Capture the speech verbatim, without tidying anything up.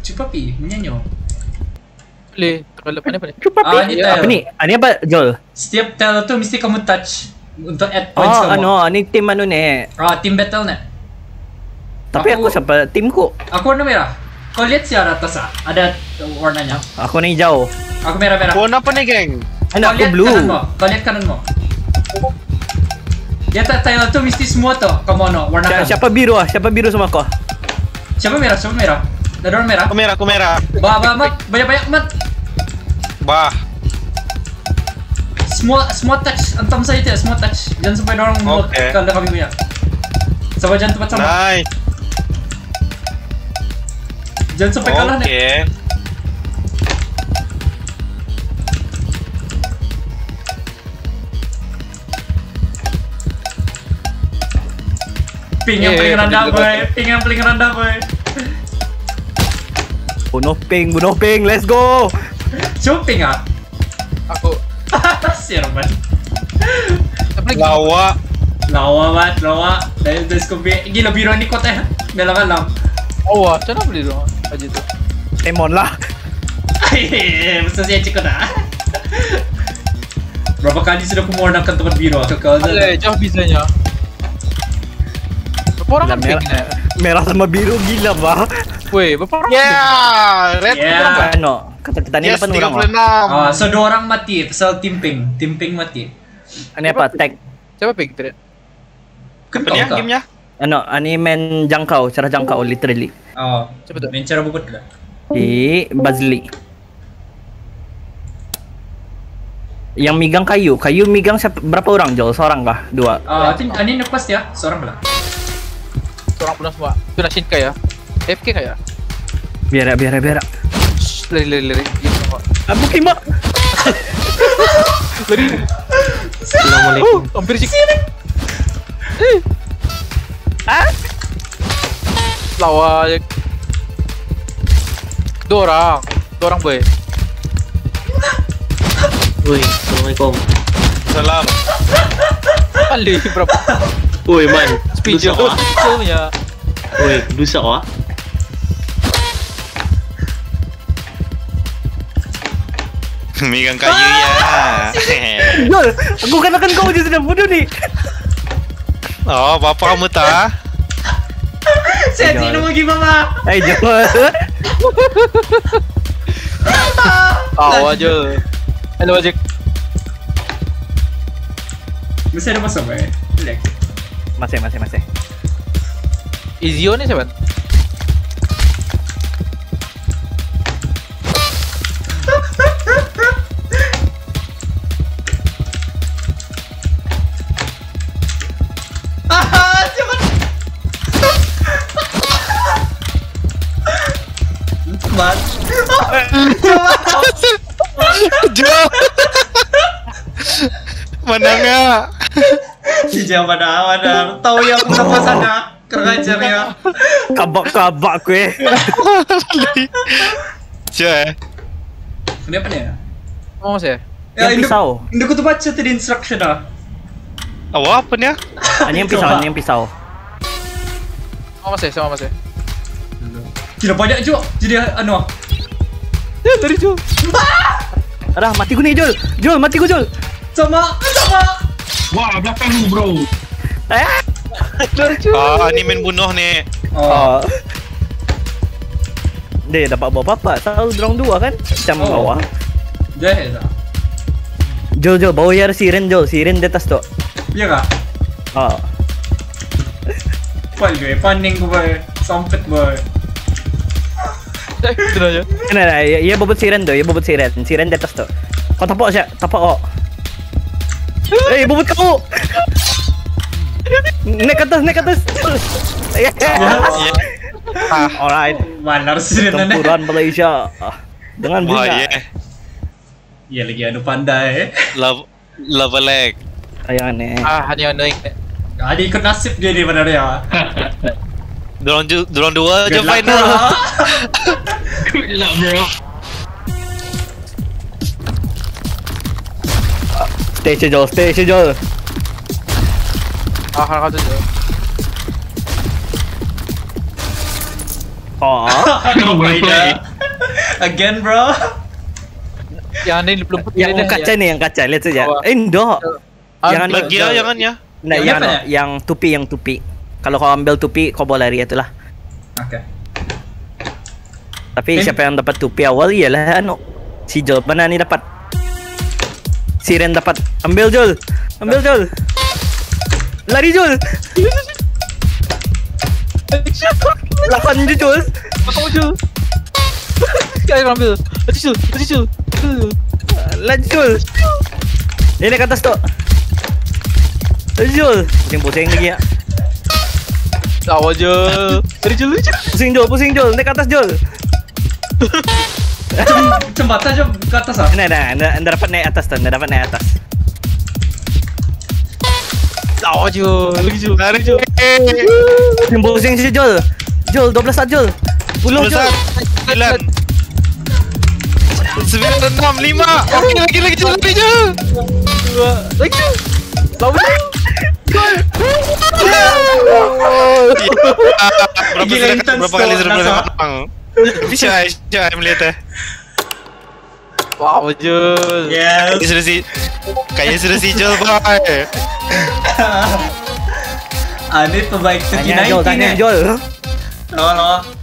Cupapi, menyanyi. Boleh, kalau apa ni apa ni? Ah, ini Apa tile. ni? Ah, ni apa, Joel? Setiap tile tu mesti kamu touch untuk add points Oh, kamu. ano, ni team ano ni. Ah, team battle na. Tapi aku, Aku- siapa? Team ko. Aku warna merah. Kau lihat si atas ah, ada warnanya. Aku ni hijau. Aku merah-merah. Warna apa nih, geng? Ano, Kau aku lihat blue. kanan mo. Kau lihat kanan mo. Dia tak tile tu mesti semua tu. Kamu ano, warna Si- kanan. Siapa biru ah? Siapa biru sama kau? Siapa merah? Siapa merah? Ada orang merah. Aku merah, aku merah. Bah, bah, mat. Banyak-banyak mat. Bah. Semua semua touch. Antam saya itu, semua touch. Jangan sampai orang mau Oke. kalau kami punya. Sama jangan tempat sama. Nice. Jangan sampai kalah nih. Oke. Ping yang Eh, paling rendah, betul, boy. betul. Ping yang paling rendah, boy. Bunuh ping, bunuh ping. Let's go. Coba ping ah. Aku Sirman. apa lagi? Lawa. Lawa mat, lawa. Dari dari Scooby. Gila biru ni kota ya. Galang-galang. Oh, wah, macam mana boleh dong? Aja tu. Emon lah. Mesti saya cekut ah. Berapa kali sudah aku mewarnakan tempat biru ke kau? Boleh, jauh bisanya. Berapa orang Gila, kan ping merah. ni? Merah sama biru gila bah. Weh, berapa orang? Yeah, red. Yeah. Ano? Kata kita ni Yes, lapan tiga orang. puluh ah. enam. Ah, so dua orang mati pasal tim ping. Tim ping mati. Ani apa? Tag. Siapa ping tadi? Apa nih Kau gamenya? Ano, ani main jangkau, cara jangkau literally. Oh, Siapa tu? main cara bubut lah. Di Bazli. Yang migang kayu, kayu migang siapa, berapa orang Joel? Seorang kah? Dua. Ah, I think ani lepas ya, seorang lah. Orang pulang semua. Itu nak Shinkai ya? F K kah ya? Biar ya, biar ya, biar ya. Shh, lari lari lari. Dia semua. Abu kima. Lari. Assalamualaikum. Oh, hampir sih. Ah? Lawa ya. Dua orang. Dua orang boy. Woi, assalamualaikum. Salam. Ali berapa? Woi man, Speed dusak tu. ah. Speednya. Woi, dusak ah. Megang kayu ya. Joel, aku katakan kau je sudah bodoh ni. Oh, bapak kamu tak? Saya tidak mau gimana. Eh Joel. Tahu aja. Hello Ajik. Mesti ada masuk eh. Relax. Masih, masih, masih. Izio ni siapa? Ah, siapa? Mat. Jo. Menangnya. Si Jawa dah, dah. Tahu yang aku sama sana. Kurang ajar ya. Kabak-kabak aku eh. Jo eh. Ini apa ni? Oh masih. Yang pisau. Ini aku tu baca tadi instruction dah. Awak apa nih? Ini yang pisau, ini yang pisau. Oh masih, sama masih. Tidak banyak juga. Jadi anu. Ya dari Jo. Adah, mati ku ni Joel. Joel, mati ku Joel. Sama, sama. Wah, belakang lu, bro. Eh. Dari Jo. Ah, ini main bunuh nih. Oh. Oh. Dia dapat bawa apa? Tahu dorang dua kan? Macam Oh. bawah. Dah dah. Joel, Joel, bawa ya siren Joel, siren di atas tu. Ya kah? Oh. Pal gue, paning gue boy. Sampet boy. Eh, itu aja. Nah, nah, ya, ya bobot siren tu, ya bobot siren, siren di atas tu. Kau tapak siya, tapak oh. Eh, bobot kau. Naik atas, naik atas. Yeah. Iya. Ah, Alright. Malar sih dan Tempuran Malaysia dengan wah bunga. iya. Iya lagi anu pandai. Love, love leg. Ayan eh. Ah, hanya annoying. Ada ikut nasib dia di mana dia. Dorong ju, dorong dua aja Good luck, final. bro. Good luck, bro. Stay saja Joel, stay saja Joel. Ah, hal tu je. Oh. Oh my god. Again, bro. Yang ni belum Yang kaca nih, yang kaca. Lihat saja. Eh, enggak. Jangan Lagi ya, jangan ya. Nah, Yang yang apa ya? yang tupi, yang tupi. Kalau kau ambil tupi, kau boleh lari itulah. Oke. Tapi Eh. siapa yang dapat tupi awal ialah anu. Si Jol. Mana nih dapat? Siren dapat. Ambil Jol. Ambil Jol. Lari Jol. Lawan je Jol. Kamu Jul. Sekali ambil. Lagi Jul, lagi Jul. Lari Jol. Ini naik atas tu. Lari Jol. Pusing-pusing lagi ya. Awal je. Lagi Jul, lagi Jul. Pusing Jol, pusing Jol. Naik atas Jol. Jembatan aja ke atas ah. Nah, nah, anda, anda dapat naik atas tu. Anda dapat naik atas. Awal je. Lagi Jul. Lari Jul. Pusing si Jol. Jol, dua belas saat Jol. Puluh Jol. Sembilan. Sembilan enam lima. Oke lagi lagi Jul, lagi Jul. Dua. Lagi Jul. Lawan. Berapa Gila, sudah intense berapa kali tuh, sudah Nasa. menang? Bisa bisa melihatnya. Wow, Jul. Yes. Ini sudah si kayaknya sudah si Jul bye. Ah, ini pembaik Tanya Jol, Tuki tanya sembilan belas nih. Jol. Lawa, lawa.